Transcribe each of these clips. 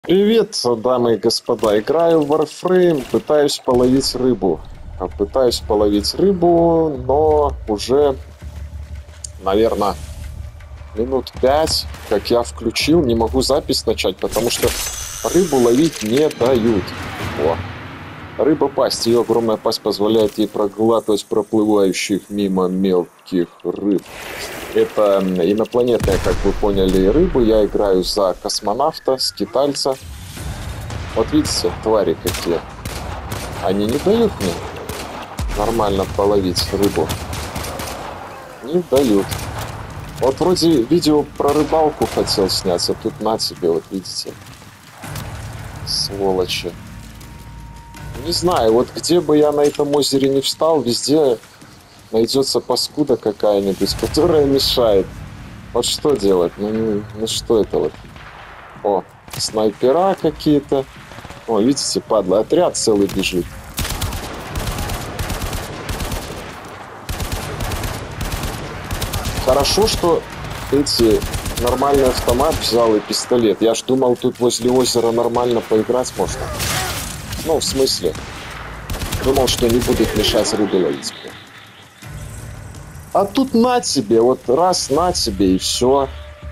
Привет, дамы и господа. Играю в Warframe, пытаюсь половить рыбу. Но уже, наверное, минут 5, как я включил, не могу запись начать, потому что рыбу ловить не дают. О. Рыба пасть, ее огромная пасть позволяет ей проглатывать проплывающих мимо мелких рыб. Это инопланетная, как вы поняли, рыбы. Я играю за космонавта, скитальца. Вот видите, твари какие. Они не дают мне нормально половить рыбу. Не дают. Вот вроде видео про рыбалку хотел снять, а тут на тебе, вот видите. Сволочи. Не знаю, вот где бы я на этом озере не встал, везде найдется паскуда какая-нибудь, которая мешает. Вот что делать? Ну что это вот? О, снайпера какие-то. О, видите, падла, отряд целый бежит. Хорошо, что эти нормальный автомат взял и пистолет. Я ж думал, тут возле озера нормально поиграть можно. Ну, в смысле. Думал, что не будут мешать рыбу ловить. А тут на тебе, вот раз на тебе и все.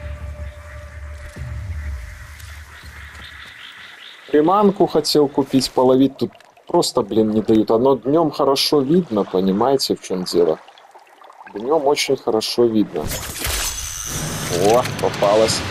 Приманку хотел купить, половить, тут просто, блин, не дают. Оно днем хорошо видно, понимаете, в чем дело? Днем очень хорошо видно. О, попалась.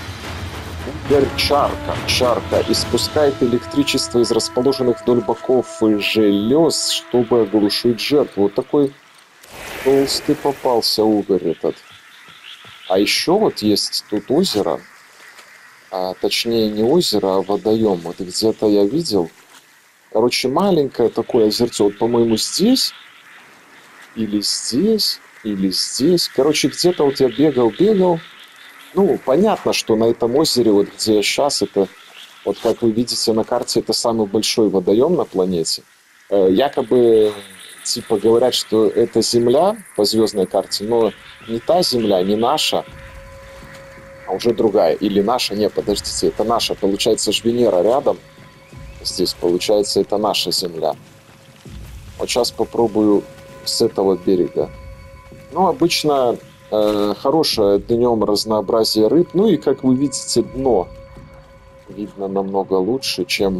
Чарка испускает электричество из расположенных вдоль боков и желез, чтобы оглушить жертву. Вот такой толстый попался угорь этот. А еще вот есть тут озеро. Точнее не озеро, а водоем. Вот где-то я видел. Короче, маленькое такое озерцо. Вот, по-моему, здесь. Или здесь. Или здесь. Короче, где-то вот я бегал. Ну, понятно, что на этом озере, вот где я сейчас, это, вот как вы видите на карте, это самый большой водоем на планете. Якобы, типа, говорят, что это Земля по звездной карте, но не та Земля, не наша, а уже другая. Или наша, не, подождите, это наша. Получается, ж Венера рядом. Здесь, получается, это наша Земля. Вот сейчас попробую с этого берега. Ну, обычно хорошее днем разнообразие рыб. Ну и, как вы видите, дно видно намного лучше, чем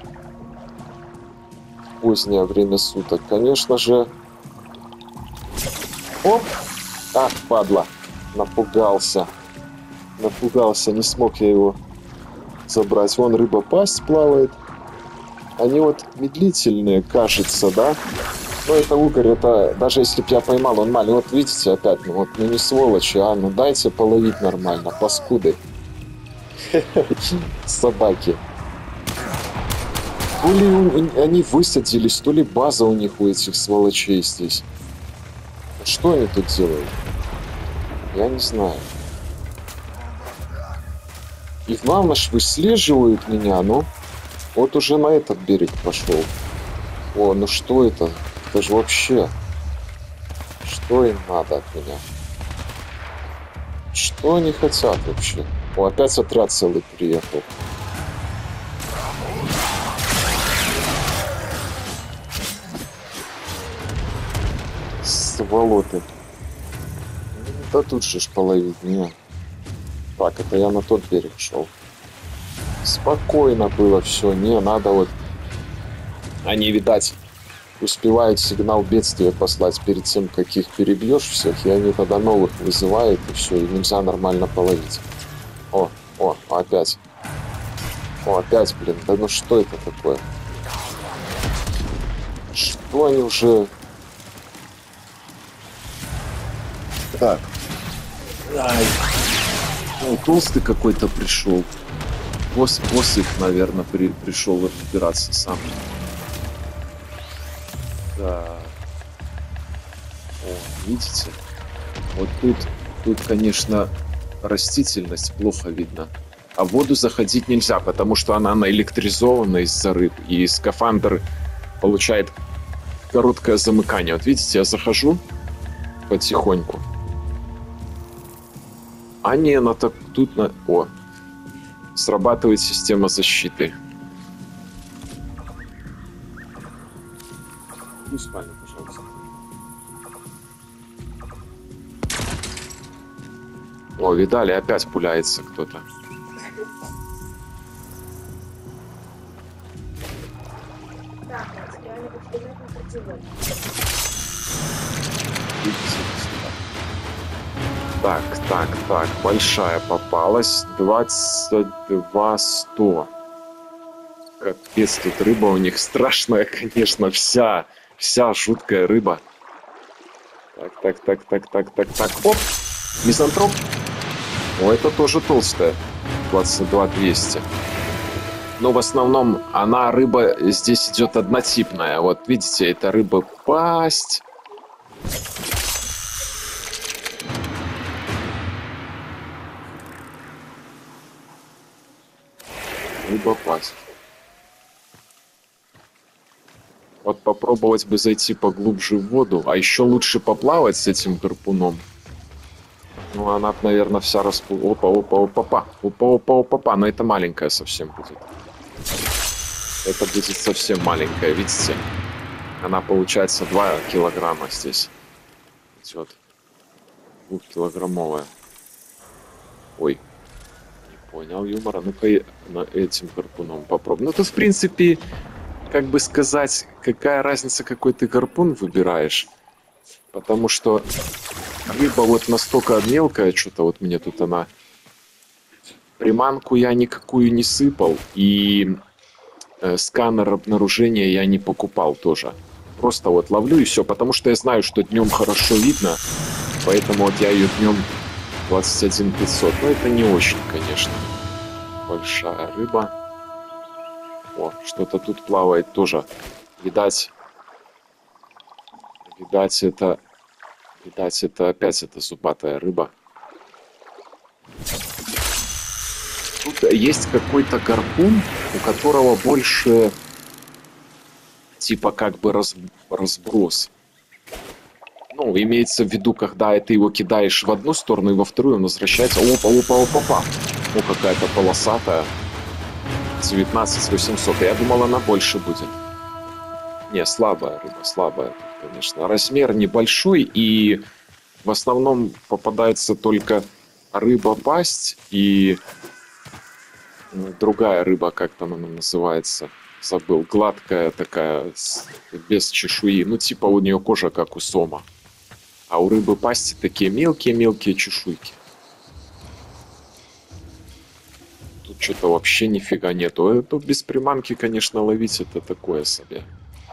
в позднее время суток. Конечно же... Оп! Ах, падла! Напугался, не смог я его забрать. Вон рыба пасть плавает. Они вот медлительные, кажется, да? Ну, это угорь, это даже если бы я поймал, он маленький. Вот видите, опять, ну не сволочи, ну дайте половить нормально, паскуды. Собаки. То ли они высадились, то ли база у них, у этих сволочей здесь. Что они тут делают? Я не знаю. И главное, ж выслеживают меня, ну. Вот уже на этот берег пошел. О, ну что это? Это же вообще... Что им надо от меня? Что они хотят вообще? О, опять отряд целый приехал. Сволоты. Да тут же ж половить, не. Так, это я на тот берег шел. Спокойно было все, не надо вот... Они, видать, успевают сигнал бедствия послать перед тем, как их перебьешь всех, и они тогда новых вызывают, и все, и нельзя нормально половить. О, опять. О, опять, блин, да ну что это такое? Что они уже... Так. Ай. Ой, толстый какой-то пришел. Босс их, наверное, пришел разбираться сам. Да. О, видите? Вот тут, конечно, растительность плохо видно. А в воду заходить нельзя, потому что она наэлектризована из-за рыб. И скафандр получает короткое замыкание. Вот видите, я захожу потихоньку. А не, она так тут... О, Срабатывает система защиты. Ну, спальню, пожалуйста. О, видали, опять пуляется кто-то. Так, большая попалась. 22 100. Капец, тут рыба у них страшная, конечно, вся жуткая рыба. Так. Оп! Мизантроп. О, это тоже толстая. 22 200. Но в основном она, рыба, здесь идет однотипная. Вот видите, это рыба-пасть. Рыба-пасть. Вот попробовать бы зайти поглубже в воду. А еще лучше поплавать с этим гарпуном. Ну, она, наверное, вся Опа. Но это маленькая совсем будет. Это будет совсем маленькая, видите? Она, получается, 2 килограмма здесь идет. 2-килограммовая. Ой. Не понял юмора. Ну-ка, этим гарпуном попробуем. Ну, тут, в принципе, как бы сказать, какая разница, какой ты гарпун выбираешь. Потому что рыба вот настолько мелкая, что-то вот мне тут она... Приманку я никакую не сыпал, и сканер обнаружения я не покупал тоже. Просто вот ловлю и все, потому что я знаю, что днем хорошо видно, поэтому вот я ее днем 21 500. Но это не очень, конечно. Большая рыба. О, что-то тут плавает тоже. Видать, это опять эта зубатая рыба. Тут есть какой-то гарпун, у которого больше типа как бы разброс. Ну, имеется в виду, когда ты его кидаешь в одну сторону и во вторую, он возвращается. Опа. Ну, какая-то полосатая. 19 800. Я думал, она больше будет. Не, слабая рыба, слабая, конечно. Размер небольшой, и в основном попадается только рыба-пасть и другая рыба, как там она называется, забыл, гладкая такая, без чешуи. Ну, типа у нее кожа, как у сома. А у рыбы-пасти такие мелкие-мелкие чешуйки. Тут что-то вообще нифига нету. Это без приманки, конечно, ловить это такое себе.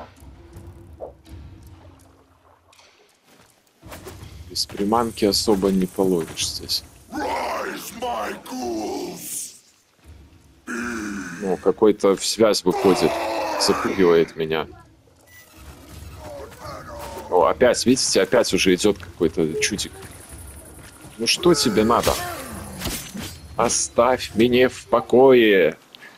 Без приманки особо не половишь здесь. Ну, какой-то в связь выходит. Запугивает меня. О, опять, видите, опять уже идет какой-то чудик. Ну что тебе надо? Оставь меня в покое.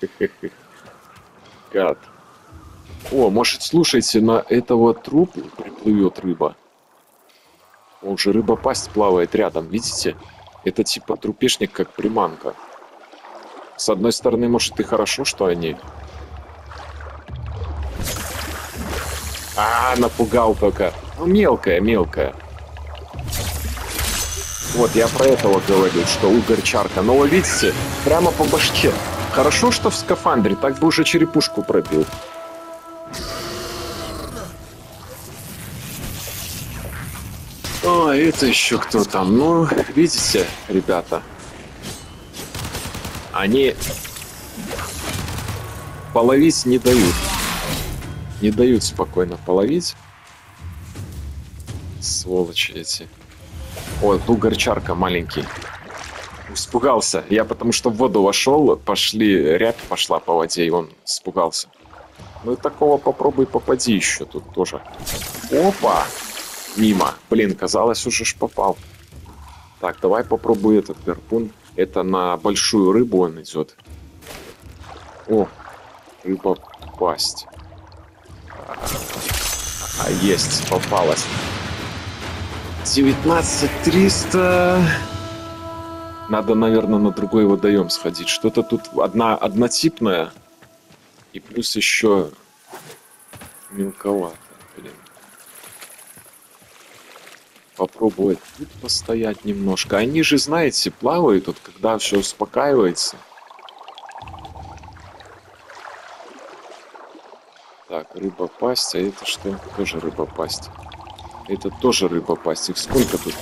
Гад. О, может, слушайте, на этого трупа приплывет рыба. Он же рыба-пасть плавает рядом, видите? Это типа трупешник, как приманка. С одной стороны, может, и хорошо, что они... Напугал только. Ну, мелкая. Вот, я про этого говорил, что угорчарка. Но вы видите, прямо по башке. Хорошо, что в скафандре, так бы уже черепушку пробил. О, это еще кто там? Ну, видите, ребята. Они половить не дают. Не дают спокойно половить. Сволочи эти. О, угорчарка маленький. Испугался. Я потому что в воду вошел, рябь пошла по воде, и он испугался. Ну и такого попробуй попади еще тут тоже. Опа! Мимо. Блин, казалось, уже ж попал. Так, давай попробуй этот гарпун. Это на большую рыбу он идет. О, рыба-пасть. Есть, попалась. 19 300. Надо, наверное, на другой водоем сходить. Что-то тут однотипное. И плюс еще мелковато. Блин. Попробовать тут постоять немножко. Они же, знаете, плавают, вот, когда все успокаивается. Так, рыба-пасть, а это что? Тоже рыба-пасть. Это тоже рыба-пасть. Их сколько тут?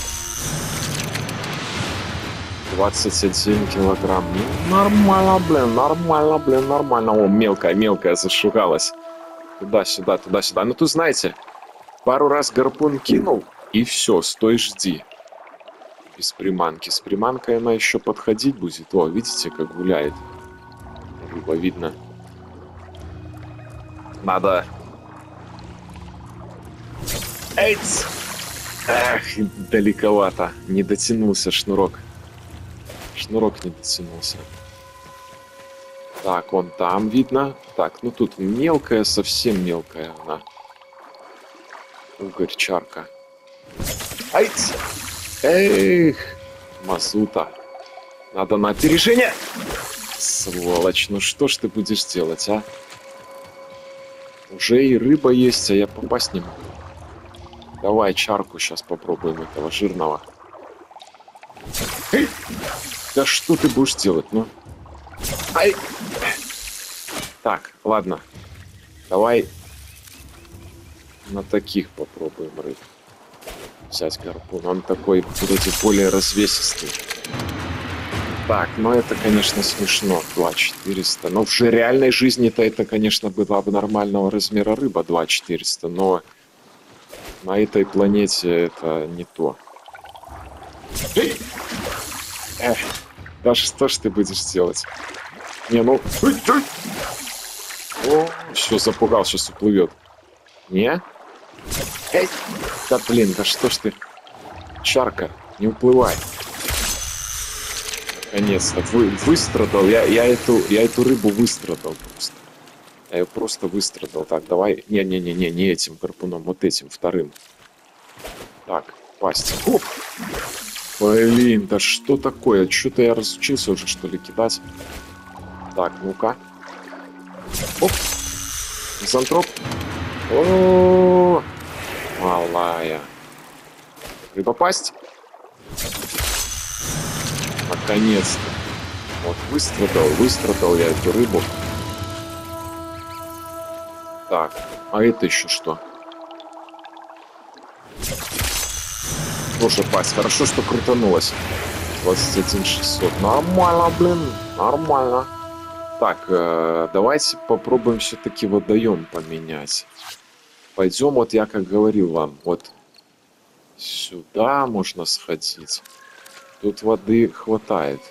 21 килограмм. Ну, нормально, блин, нормально, блин, нормально. О, мелкая зашугалась. Туда-сюда, туда-сюда. Ну, тут, знаете, пару раз гарпун кинул, и все, стой, жди. Без приманки. С приманкой она еще подходить будет. О, видите, как гуляет. Рыба видно. Надо... Эйц! Эх, далековато. Не дотянулся шнурок. Шнурок не дотянулся. Так, он там видно. Так, ну тут мелкая, совсем мелкая она. Угорь, чарка. Айц! Эх, мазута. Надо на опережение. Сволочь, ну что ж ты будешь делать, а? Уже и рыба есть, а я попасть не могу. Давай чарку сейчас попробуем этого жирного. Эй! Да что ты будешь делать, ну? Ай! Так, ладно. Давай на таких попробуем рыб. Взять гарпун. Он такой вроде более развесистый. Так, ну это, конечно, смешно. 2400. Но в реальной жизни-то это, конечно, была бы нормального размера рыба 2400. Но на этой планете это не то. Эх, да что ж ты будешь делать? Не, ну... О, все, запугал, сейчас уплывет. Не? Эй! Да блин, да что ж ты... Чарка, не уплывай. Наконец-то. Выстрадал. Я эту рыбу выстрадал просто. Я ее просто выстрадал. Так, давай... Не этим гарпуном, вот этим, вторым. Так, пасть. Оп! Блин, да что такое? Что-то я разучился уже, что ли, кидать. Так, ну-ка. Оп! Мизантроп. О, малая. Рыба-пасть. Наконец-то. Вот, выстрадал я эту рыбу. Так, а это еще что? Тоже пасть. Хорошо, что крутанулась. 21600. Нормально, блин. Нормально. Так, давайте попробуем все-таки водоем поменять. Пойдем, вот я как говорил вам, вот сюда можно сходить. Тут воды хватает.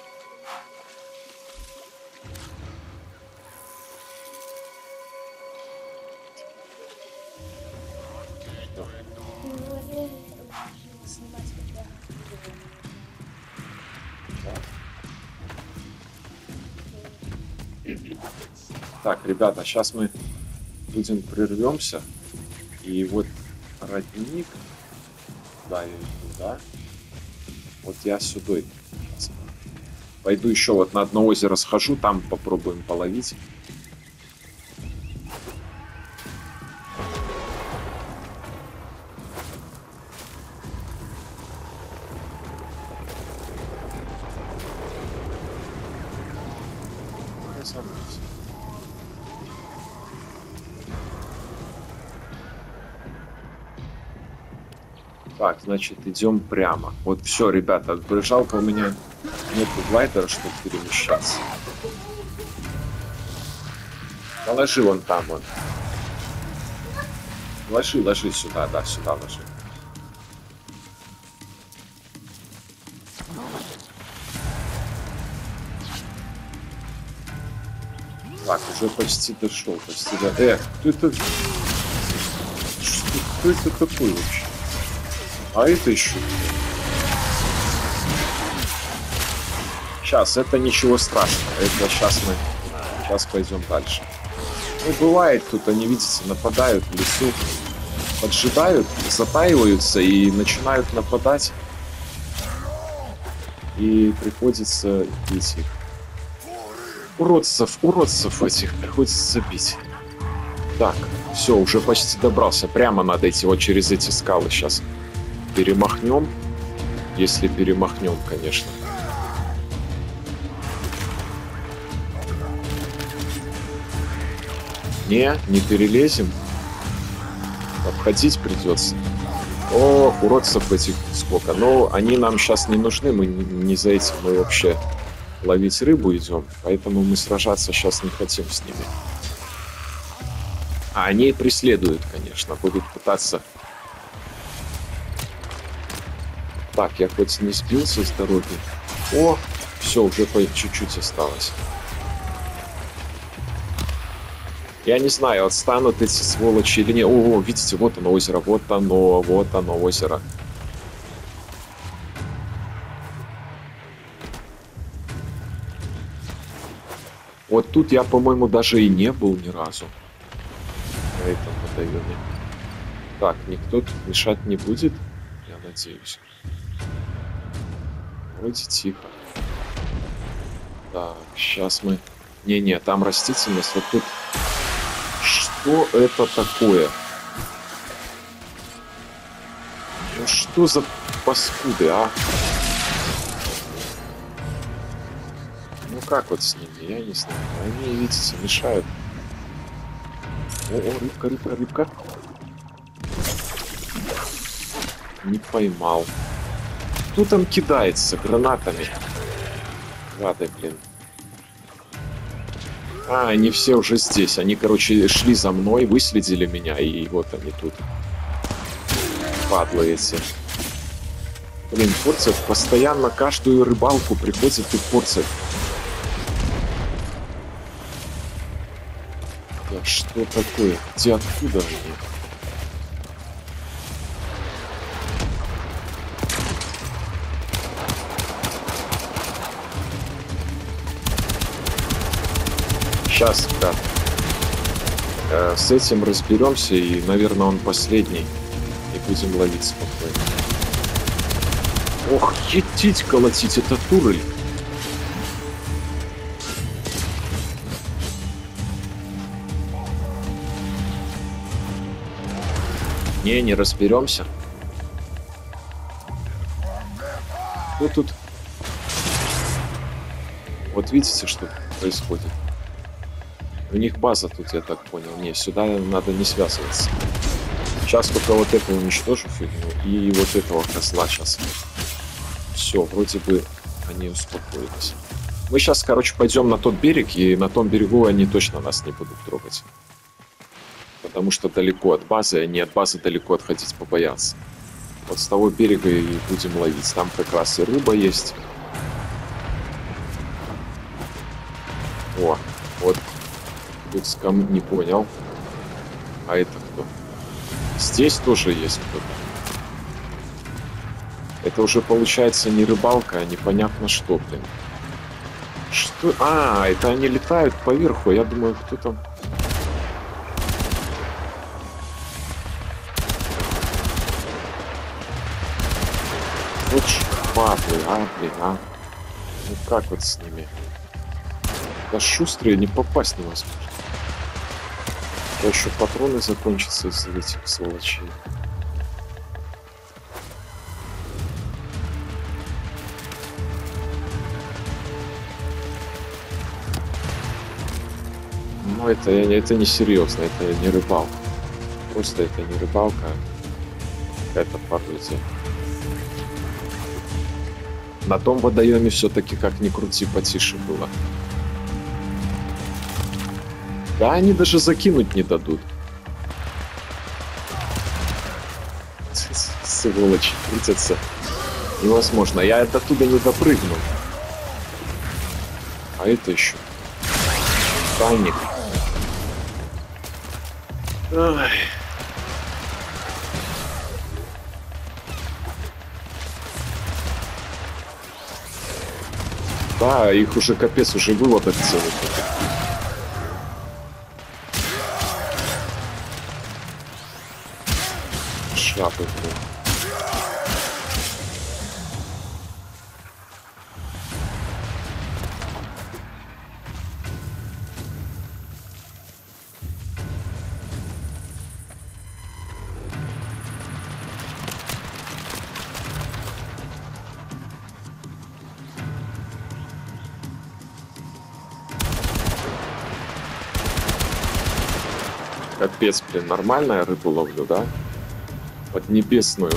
Так, ребята, сейчас мы будем прервемся. И вот родник. Да, я иду, да. Вот я сюда. Пойду еще вот на одно озеро схожу, там попробуем половить. Так, значит, идем прямо. Вот все, ребята, жалко, у меня нет глайдера, чтобы перемещаться. Положи вон там, вот. Ложи сюда, да, сюда ложи. Так, уже почти дошел, почти до... кто это? Кто это такой вообще? А это еще... Сейчас, это ничего страшного. Это сейчас мы... Сейчас пойдем дальше. Ну, бывает тут, они, видите, нападают в лесу. Поджидают, затаиваются и начинают нападать. И приходится бить их. Уродцев этих приходится бить. Так, все, уже почти добрался. Прямо надо идти вот через эти скалы сейчас. Перемахнем. Если перемахнем, конечно. Не перелезем. Обходить придется. О, уродцев этих сколько. Но они нам сейчас не нужны. Мы не за этим. Мы вообще ловить рыбу идем. Поэтому мы сражаться сейчас не хотим с ними. А они преследуют, конечно. Будут пытаться... Так, я хоть не сбился с дороги. О, все, уже по чуть-чуть осталось. Я не знаю, отстанут эти сволочи или нет. О, видите, вот оно озеро, вот оно озеро. Вот тут я, по-моему, даже и не был ни разу. На этом водоеме. Так, никто тут мешать не будет, я надеюсь. Вроде тихо. Так, сейчас мы... Не-не, там растительность, вот тут... Что это такое? Ну что за паскуды, а? Ну как вот с ними, я не знаю. Они, видите, мешают. О, рыбка. Не поймал. Кто там кидается гранатами? Гады, блин. А, они все уже здесь. Они, короче, шли за мной, выследили меня, и вот они тут. Падлы эти. Блин, Форцев постоянно каждую рыбалку приходит и Форцев. Да что такое? Где, откуда они? Сейчас, ребят. С этим разберемся, и, наверное, он последний. И будем ловить спокойно. Ох, етить колотить, это турель. Не разберемся. Что тут? Вот видите, что происходит? У них база тут, я так понял. Не, сюда надо не связываться. Сейчас только вот это уничтожу фигню. И вот этого козла сейчас. Все, вроде бы они успокоились. Мы сейчас, короче, пойдем на тот берег. И на том берегу они точно нас не будут трогать. Потому что далеко от базы. Они от базы далеко отходить побоятся. Вот с того берега и будем ловить. Там как раз и рыба есть. О, вот. Тут не понял. А это кто? Здесь тоже есть кто-то. Это уже получается не рыбалка, а непонятно что, блин. Что? А, это они летают поверху. Я думаю, кто там... Вот шпатлы, блин, а. Ну как вот с ними? Да шустрые, не попасть невозможно. А еще патроны закончатся из-за этих сволочей. Но это не серьезно, это не рыбалка. Просто это не рыбалка, а какая-то пародия. На том водоеме все-таки, как ни крути, потише было. Да, они даже закинуть не дадут. Сволочи, крутятся. Невозможно. Я оттуда не допрыгну. А это еще. Тайник. Ай. Да, их уже капец, уже выводок целый. Шапы, блин. Капец, блин, нормальная рыбу ловлю, да? Поднебесную.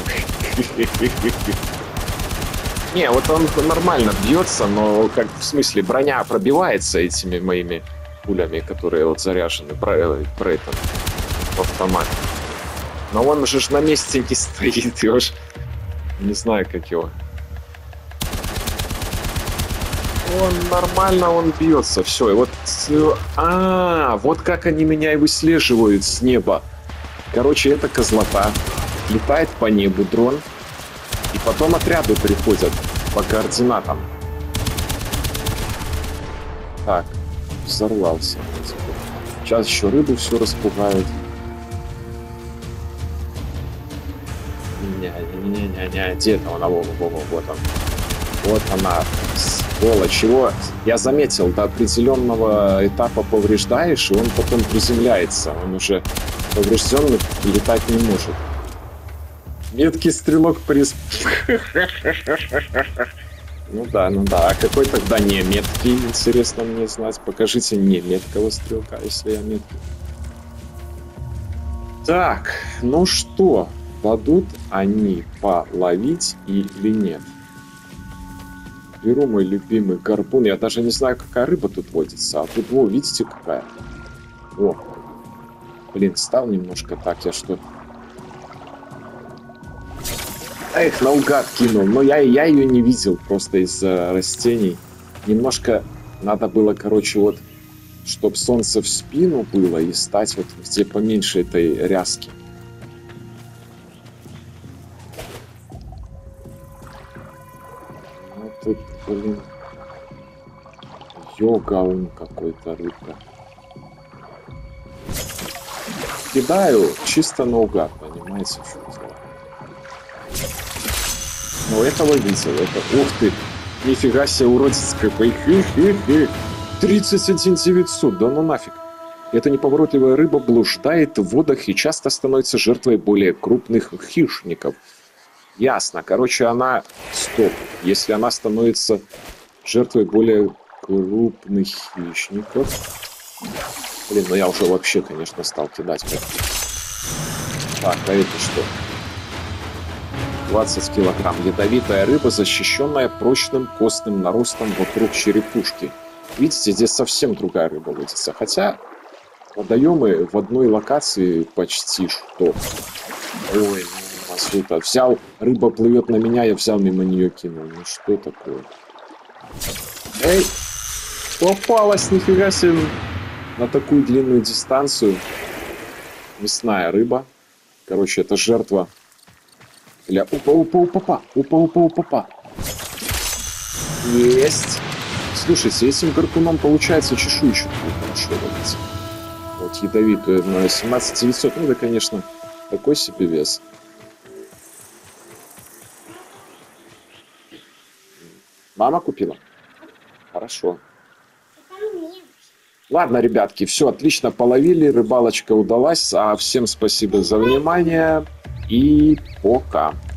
Не, вот он нормально бьется, но как в смысле броня пробивается этими моими пулями, которые вот заряжены про это в автомат. Но он же на месте не стоит, я уж не знаю, как его. Он нормально, он бьется, все. И вот, вот как они меня и выслеживают с неба. Короче, это козлота. Летает по небу дрон. И потом отряды приходят по координатам. Так, взорвался. Сейчас еще рыбу все распугают. Не-не-не-не-не, где-то она, вот он. Вот она, сволочь. Его, я заметил, до определенного этапа повреждаешь, и он потом приземляется. Он уже поврежденный летать не может. Меткий стрелок приз. Ну да. А какой тогда не меткий, интересно мне знать. Покажите не меткого стрелка, если я меткий. Так, ну что, дадут они половить или нет? Беру мой любимый гарпун. Я даже не знаю, какая рыба тут водится. А тут, видите, какая? О, блин, стал немножко так. Я что? Эх, наугад кинул. Но я ее не видел просто из-за растений. Немножко надо было, короче, вот, чтобы солнце в спину было и стать вот где поменьше этой ряски. Ну тут, блин, йогаун какой-то рыбка. Кидаю чисто наугад, понимаете, что делать. Ну, этого видел, это... Ух ты! Нифига себе, уродец какой! 31 900, да ну нафиг! Эта неповоротливая рыба блуждает в водах и часто становится жертвой более крупных хищников. Ясно. Короче, она... Стоп. Если она становится жертвой более крупных хищников... Блин, ну я уже вообще, конечно, стал кидать. Так, а это что? 20 килограмм. Ядовитая рыба, защищенная прочным костным наростом вокруг черепушки. Видите, здесь совсем другая рыба водится. Хотя водоемы в одной локации почти что. Ой, масута. Взял, рыба плывет на меня, я взял мимо нее кинул. Ну что такое? Эй! Попалась, нифига себе! На такую длинную дистанцию. Мясная рыба. Короче, это жертва. Для опа. Есть. Слушайте, этим гарпуном получается чешуйчатую хорошо ловить. Вот ядовитую на 17 900. Ну да, конечно, такой себе вес. Мама купила? Хорошо. Ладно, ребятки, все отлично половили, рыбалочка удалась. А всем спасибо за внимание и пока.